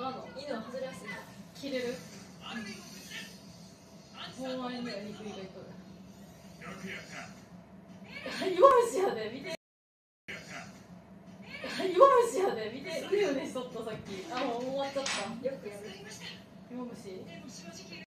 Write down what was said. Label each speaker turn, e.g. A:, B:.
A: の犬は外れやすいから切れる。ほんまにね、肉がいっとる。弱虫やで、見て。弱虫やで、見て。うねうねしとったさっき。あ、もう終わっちゃった。よくやる。弱虫。